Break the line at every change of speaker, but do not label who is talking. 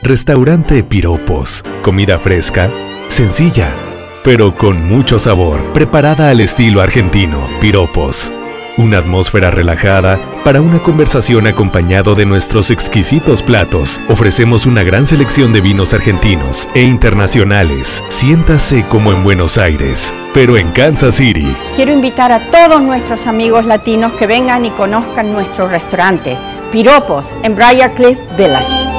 Restaurante Piropos. Comida fresca, sencilla, pero con mucho sabor, preparada al estilo argentino. Piropos. Una atmósfera relajada para una conversación acompañado de nuestros exquisitos platos. Ofrecemos una gran selección de vinos argentinos e internacionales. Siéntase como en Buenos Aires, pero en Kansas City.
Quiero invitar a todos nuestros amigos latinos que vengan y conozcan nuestro restaurante, Piropos, en Briarcliff Village.